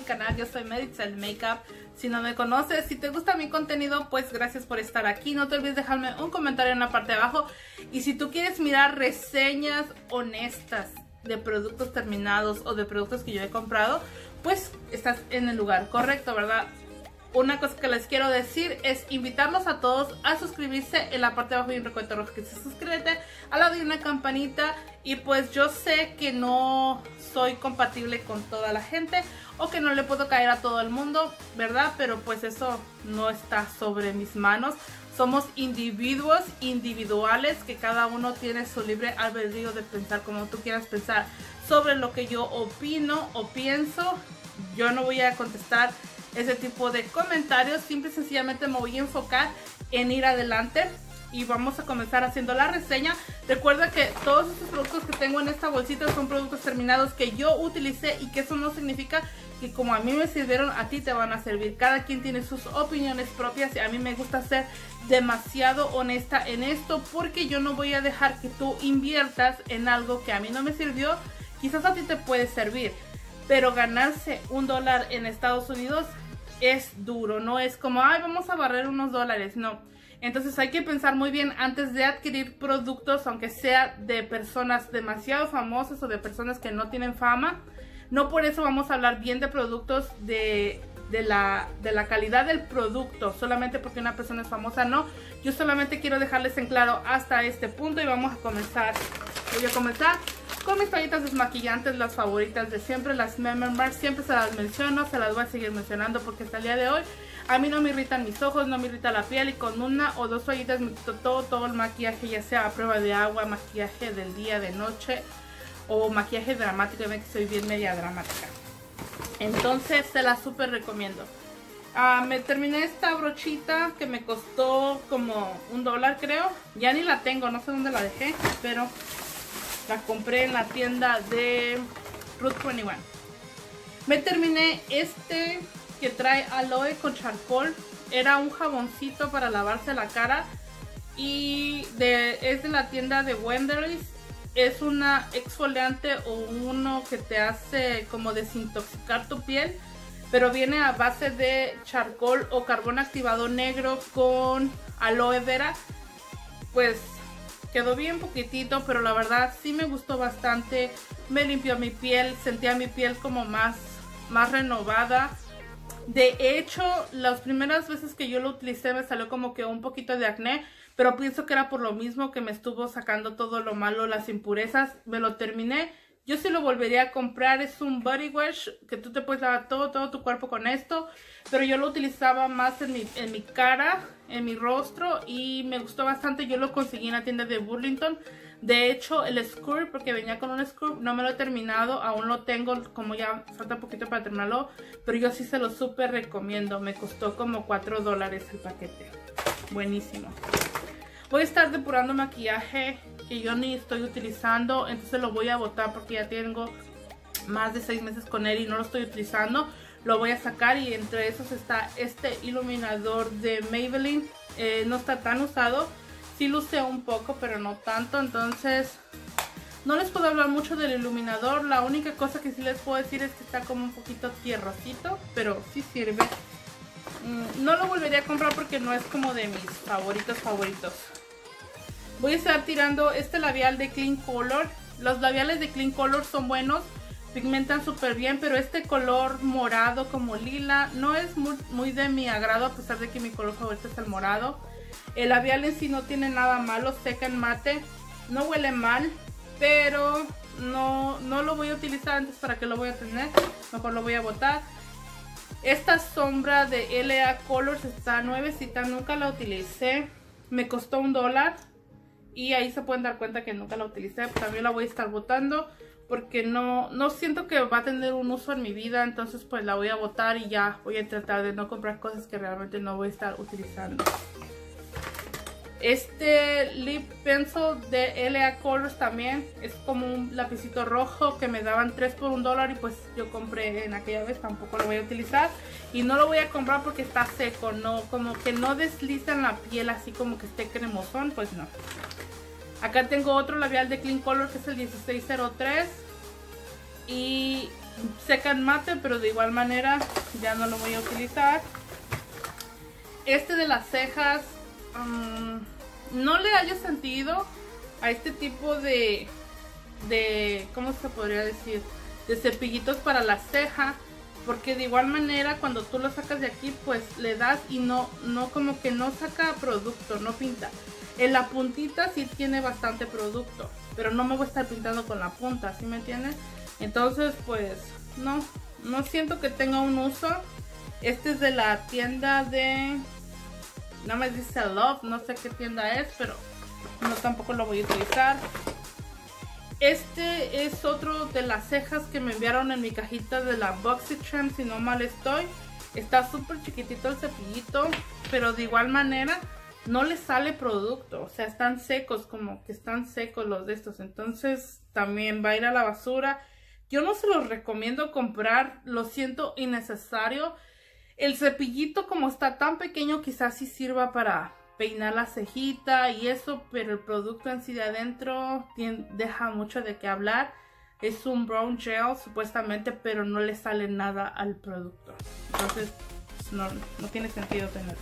canal. Yo soy Meritxell Makeup. Si no me conoces, si te gusta mi contenido, pues gracias por estar aquí. No te olvides dejarme un comentario en la parte de abajo. Y si tú quieres mirar reseñas honestas de productos terminados o de productos que yo he comprado, pues estás en el lugar correcto, ¿verdad? Una cosa que les quiero decir es invitarlos a todos a suscribirse. En la parte de abajo hay un recuadro rojo que dice suscríbete, al lado hay una campanita. Y pues yo sé que no soy compatible con toda la gente o que no le puedo caer a todo el mundo, ¿verdad? Pero pues eso no está sobre mis manos. Somos individuos individuales que cada uno tiene su libre albedrío de pensar como tú quieras pensar sobre lo que yo opino o pienso. Yo no voy a contestar ese tipo de comentarios, simple y sencillamente me voy a enfocar en ir adelante y vamos a comenzar haciendo la reseña. Recuerda que todos estos productos que tengo en esta bolsita son productos terminados que yo utilicé y que eso no significa que como a mí me sirvieron, a ti te van a servir. Cada quien tiene sus opiniones propias y a mí me gusta ser demasiado honesta en esto porque yo no voy a dejar que tú inviertas en algo que a mí no me sirvió. Quizás a ti te puede servir, pero ganarse $1 en Estados Unidos es duro, no es como, ay, vamos a barrer unos dólares, no. Entonces hay que pensar muy bien antes de adquirir productos, aunque sea de personas demasiado famosas o de personas que no tienen fama. No por eso vamos a hablar bien de productos, de la calidad del producto, solamente porque una persona es famosa, no. Yo solamente quiero dejarles en claro hasta este punto y vamos a comenzar. Voy a comenzar con mis toallitas desmaquillantes, las favoritas de siempre, las Meme Mark. Siempre se las menciono, se las voy a seguir mencionando porque hasta el día de hoy a mí no me irritan mis ojos, no me irrita la piel y con una o dos toallitas me quito todo el maquillaje, ya sea a prueba de agua, maquillaje del día, de noche o maquillaje dramático. Ya ven que soy bien media dramática. Entonces se la súper recomiendo. Me terminé esta brochita que me costó como $1 creo. Ya ni la tengo, no sé dónde la dejé, pero la compré en la tienda de Route 21. Me terminé este que trae aloe con charcoal. Era un jaboncito para lavarse la cara y es de la tienda de Wendy's. Es una exfoliante o uno que te hace como desintoxicar tu piel, pero viene a base de charcoal o carbón activado negro con aloe vera. Pues quedó bien poquitito, pero la verdad sí me gustó bastante. Me limpió mi piel, sentía mi piel como más renovada. De hecho, las primeras veces que yo lo utilicé me salió como que un poquito de acné, pero pienso que era por lo mismo que me estuvo sacando todo lo malo, las impurezas. Me lo terminé. Yo sí lo volvería a comprar. Es un body wash que tú te puedes lavar todo tu cuerpo con esto, pero yo lo utilizaba más en mi cara, en mi rostro, y me gustó bastante. Yo lo conseguí en la tienda de Burlington. De hecho, el scrub, porque venía con un scrub, no me lo he terminado, aún lo tengo, como ya falta un poquito para terminarlo, pero yo sí se lo súper recomiendo. Me costó como $4 el paquete. Buenísimo. Voy a estar depurando maquillaje que yo ni estoy utilizando, entonces lo voy a botar porque ya tengo más de 6 meses con él y no lo estoy utilizando. Lo voy a sacar y entre esos está este iluminador de Maybelline. No está tan usado. Sí lo usé un poco, pero no tanto. Entonces no les puedo hablar mucho del iluminador. La única cosa que sí les puedo decir es que está como un poquito tierrosito, pero sí sirve. No lo volvería a comprar porque no es como de mis favoritos. Voy a estar tirando este labial de Clean Color. Los labiales de Clean Color son buenos, pigmentan súper bien, pero este color morado como lila no es muy de mi agrado, a pesar de que mi color favorito es el morado. El labial en sí no tiene nada malo, seca en mate, no huele mal, pero no lo voy a utilizar antes. ¿Para qué lo voy a tener? Mejor lo voy a botar. Esta sombra de LA Colors está nuevecita, nunca la utilicé, me costó $1 y ahí se pueden dar cuenta que nunca la utilicé. También la voy a estar botando porque no siento que va a tener un uso en mi vida, entonces pues la voy a botar y ya voy a tratar de no comprar cosas que realmente no voy a estar utilizando. Este lip pencil de LA Colors también es como un lapicito rojo que me daban 3 por $1 y pues yo compré en aquella vez. Tampoco lo voy a utilizar y no lo voy a comprar porque está seco, no, como que no desliza en la piel así como que esté cremosón, pues no. Acá tengo otro labial de Clean Color que es el 1603. y seca en mate, pero de igual manera ya no lo voy a utilizar. Este de las cejas, no le hallo sentido a este tipo de ¿cómo se podría decir? De cepillitos para la ceja, porque de igual manera cuando tú lo sacas de aquí pues le das y no como que no saca producto, no pinta. En la puntita sí tiene bastante producto, pero no me voy a estar pintando con la punta, ¿sí me entiendes? Entonces pues no siento que tenga un uso. Este es de la tienda de, no me dice Love, no sé qué tienda es, pero no, tampoco lo voy a utilizar. Este es otro de las cejas que me enviaron en mi cajita de la BoxyCharm, si no mal estoy. Está súper chiquitito el cepillito, pero de igual manera no le sale producto. O sea, están secos, como que están secos los de estos. Entonces también va a ir a la basura. Yo no se los recomiendo comprar, lo siento innecesario. El cepillito como está tan pequeño quizás sí sirva para peinar la cejita y eso, pero el producto en sí de adentro deja mucho de qué hablar. Es un brown gel supuestamente, pero no le sale nada al producto. Entonces no tiene sentido tenerlo.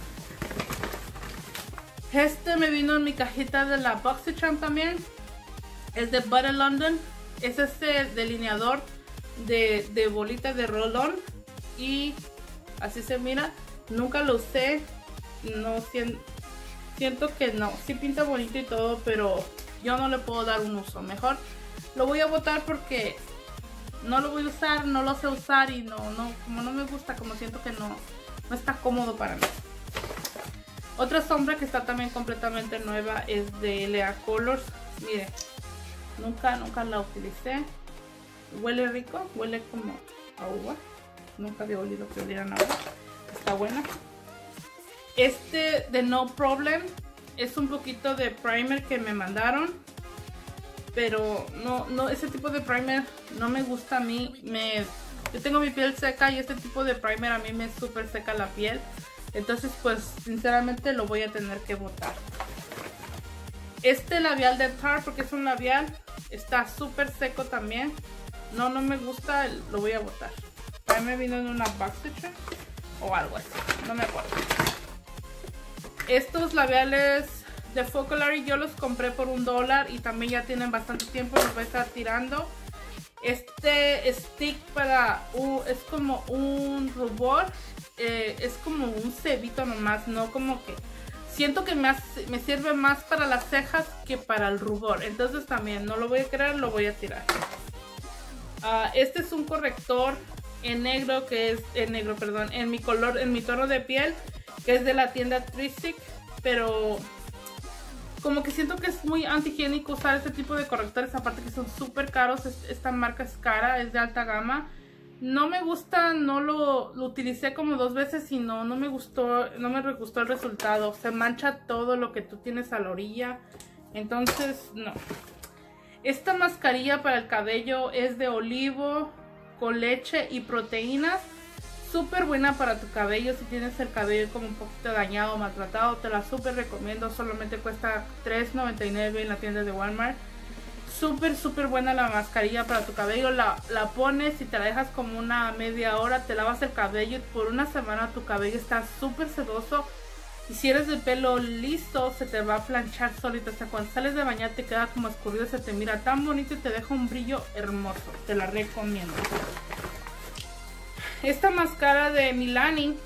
Este me vino en mi cajita de la BoxyCharm también. Es de Butter London. Es este delineador de bolita de roll-on. Y así se mira. Nunca lo usé. No siento que no. Sí pinta bonito y todo, pero yo no le puedo dar un uso. Mejor lo voy a botar porque no lo voy a usar, no lo sé usar y como no me gusta, como siento que no está cómodo para mí. Otra sombra que está también completamente nueva es de Lea Colors. Mire, nunca la utilicé. Huele rico, huele como a uva. Nunca había olido que olieran a uva. Está buena. Este de No Problem es un poquito de primer que me mandaron, pero no ese tipo de primer no me gusta a mí. Yo tengo mi piel seca y este tipo de primer a mí me súper seca la piel. Entonces pues sinceramente lo voy a tener que botar. Este labial de Tarte, porque es un labial, está súper seco también. No me gusta, lo voy a botar. También me vino en una BoxyCharm o algo así, no me acuerdo. Estos labiales de Focalary yo los compré por $1 y también ya tienen bastante tiempo, los voy a estar tirando. Este stick es como un rubor, es como un cebito nomás, no como que... Siento que me sirve más para las cejas que para el rubor, entonces también no lo voy a crear, lo voy a tirar. Este es un corrector en negro, en mi color, en mi tono de piel, que es de la tienda Tristic, pero como que siento que es muy antihigiénico usar este tipo de correctores, aparte que son súper caros. Esta marca es cara, es de alta gama. No me gusta, no lo utilicé como 2 veces y no me gustó, no me gustó el resultado. Se mancha todo lo que tú tienes a la orilla, entonces no. Esta mascarilla para el cabello es de olivo con leche y proteínas. Súper buena para tu cabello. Si tienes el cabello como un poquito dañado o maltratado, te la súper recomiendo. Solamente cuesta $3.99 en la tienda de Walmart. Súper buena la mascarilla para tu cabello. La pones y te la dejas como una media hora. Te lavas el cabello y por una semana tu cabello está súper sedoso. Y si eres de pelo liso, se te va a planchar solito. O sea, cuando sales de bañar te queda como escurrido. Se te mira tan bonito y te deja un brillo hermoso. Te la recomiendo. Esta máscara de Milani,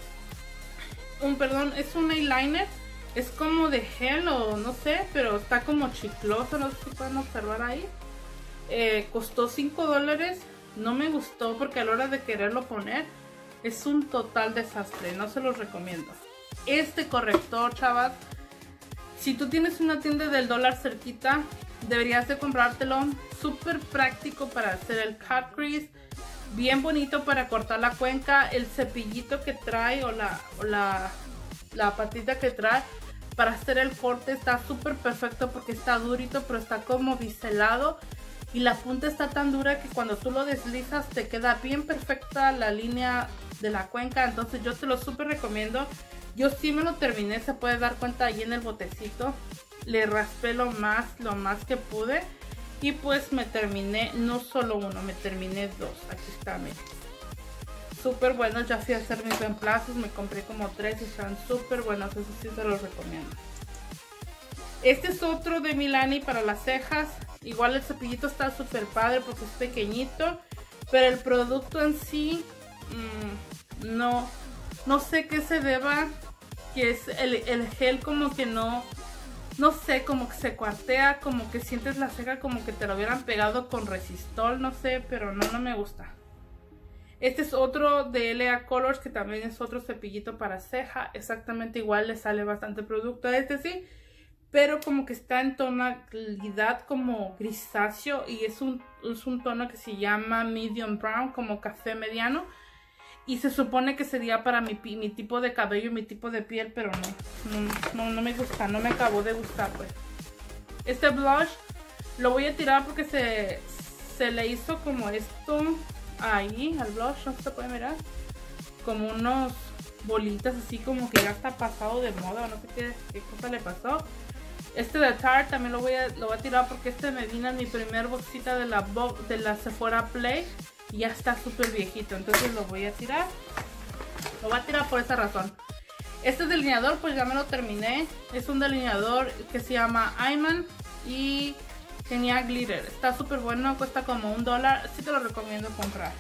es un eyeliner. Es como de gel o no sé, pero está como chicloso. No sé si pueden observar ahí. Costó $5. No me gustó porque a la hora de quererlo poner es un total desastre. No se los recomiendo. Este corrector, chavas, si tú tienes una tienda del dólar cerquita, deberías de comprártelo. Súper práctico para hacer el cut crease. Bien bonito para cortar la cuenca. El cepillito que trae o la patita que trae para hacer el corte está súper perfecto porque está durito, pero está como biselado. Y la punta está tan dura que cuando tú lo deslizas te queda bien perfecta la línea de la cuenca. Entonces yo te lo súper recomiendo. Yo sí me lo terminé, se puede dar cuenta ahí en el botecito. Le raspé lo más que pude. Y pues me terminé, no solo uno, me terminé 2. Aquí está, miren. Súper buenos, ya fui a hacer mis reemplazos, me compré como 3 y están súper buenos, eso sí se los recomiendo. Este es otro de Milani para las cejas. Igual el cepillito está súper padre porque es pequeñito, pero el producto en sí, no sé qué se deba, que es el gel como que no sé, como que se cuartea, como que sientes la ceja como que te lo hubieran pegado con resistol, no sé, pero no me gusta. Este es otro de LA Colors que también es otro cepillito para ceja, exactamente igual, le sale bastante producto a este sí, pero como que está en tonalidad como grisáceo y es un tono que se llama medium brown, como café mediano. Y se supone que sería para mi tipo de cabello y mi tipo de piel, pero no me gusta, no me acabó de gustar pues. Este blush lo voy a tirar porque se le hizo como esto ahí al blush, no se puede mirar. Como unos bolitas así como que ya está pasado de moda, no sé qué cosa le pasó. Este de Tarte también lo voy a tirar porque este me vino en mi primer bolsita de la Sephora Play. Y ya está súper viejito, entonces lo voy a tirar. Lo voy a tirar por esa razón. Este delineador pues ya me lo terminé. Es un delineador que se llama Ayman y tenía glitter. Está súper bueno, cuesta como $1. Sí te lo recomiendo comprar.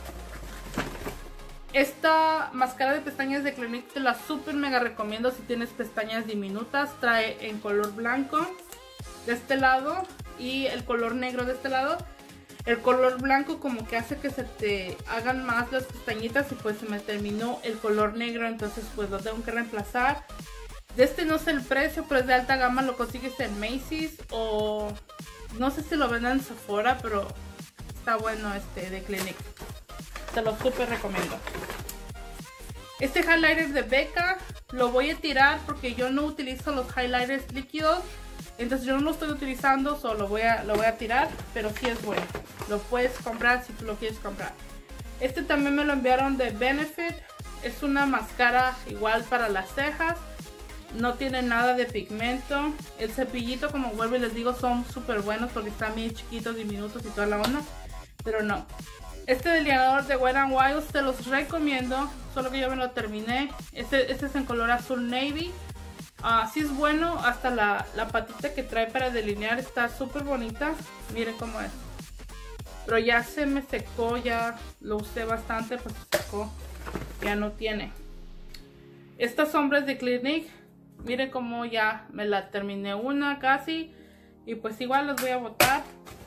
Esta máscara de pestañas de Clinique te la súper mega recomiendo si tienes pestañas diminutas. Trae en color blanco de este lado y el color negro de este lado. El color blanco como que hace que se te hagan más las pestañitas y pues se me terminó el color negro, entonces pues lo tengo que reemplazar. De este no sé el precio, pero es de alta gama, lo consigues en Macy's o no sé si lo venden en Sephora, pero está bueno este de Clinique. Te lo súper recomiendo. Este highlighter de Becca lo voy a tirar porque yo no utilizo los highlighters líquidos. Entonces yo no lo estoy utilizando, solo lo voy a tirar, pero sí es bueno. Lo puedes comprar si tú lo quieres comprar. Este también me lo enviaron de Benefit. Es una máscara igual para las cejas. No tiene nada de pigmento. El cepillito, como vuelvo y les digo, son súper buenos porque están bien chiquitos, diminutos y toda la onda. Pero no. Este delineador de Wet n Wild te los recomiendo. Solo que yo me lo terminé. Este es en color azul navy. Sí es bueno, hasta la patita que trae para delinear está súper bonita. Miren cómo es. Pero ya se me secó, ya lo usé bastante, pues se secó. Ya no tiene. Estas sombras de Clinique, miren cómo ya me la terminé una casi. Y pues igual las voy a botar.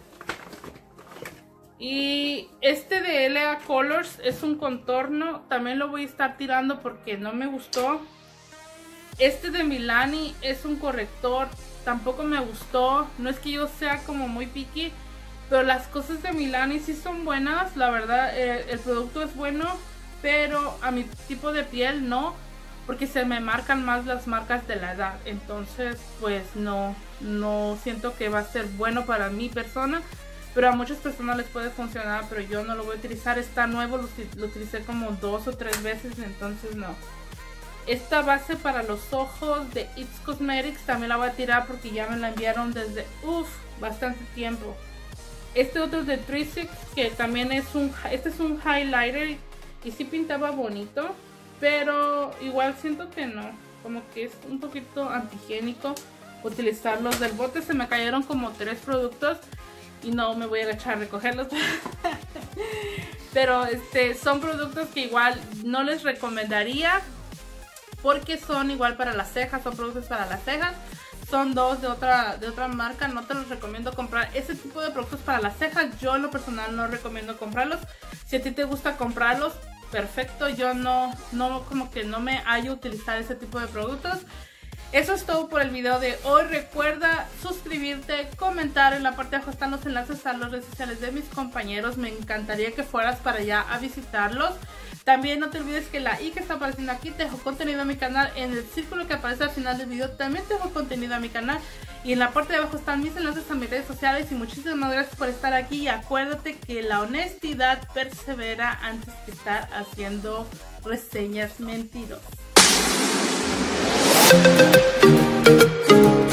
Y este de LA Colors es un contorno. También lo voy a estar tirando porque no me gustó. Este de Milani es un corrector, tampoco me gustó. No es que yo sea como muy picky, pero las cosas de Milani sí son buenas. La verdad, el producto es bueno, pero a mi tipo de piel no, porque se me marcan más las marcas de la edad. Entonces pues no siento que va a ser bueno para mi persona, pero a muchas personas les puede funcionar, pero yo no lo voy a utilizar. Está nuevo, lo utilicé como 2 o 3 veces, entonces no. Esta base para los ojos de It's Cosmetics también la voy a tirar porque ya me la enviaron desde bastante tiempo. Este otro es de 36, que también es este es un highlighter y sí pintaba bonito, pero igual siento que no, como que es un poquito antihigiénico utilizarlos del bote. Se me cayeron como 3 productos y no me voy a agachar a recogerlos. Pero son productos que igual no les recomendaría porque son igual para las cejas, son productos para las cejas. Son 2 de otra marca, no te los recomiendo comprar. Ese tipo de productos para las cejas, yo en lo personal no recomiendo comprarlos. Si a ti te gusta comprarlos, perfecto. Yo no como que no me hallo utilizar ese tipo de productos. Eso es todo por el video de hoy. Recuerda suscribirte, comentar. En la parte de abajo están los enlaces a las redes sociales de mis compañeros. Me encantaría que fueras para allá a visitarlos. También no te olvides que la I que está apareciendo aquí te dejo contenido a mi canal. En el círculo que aparece al final del video también te dejo contenido a mi canal. Y en la parte de abajo están mis enlaces a mis redes sociales. Y muchísimas gracias por estar aquí. Y acuérdate que la honestidad persevera antes que estar haciendo reseñas mentirosas.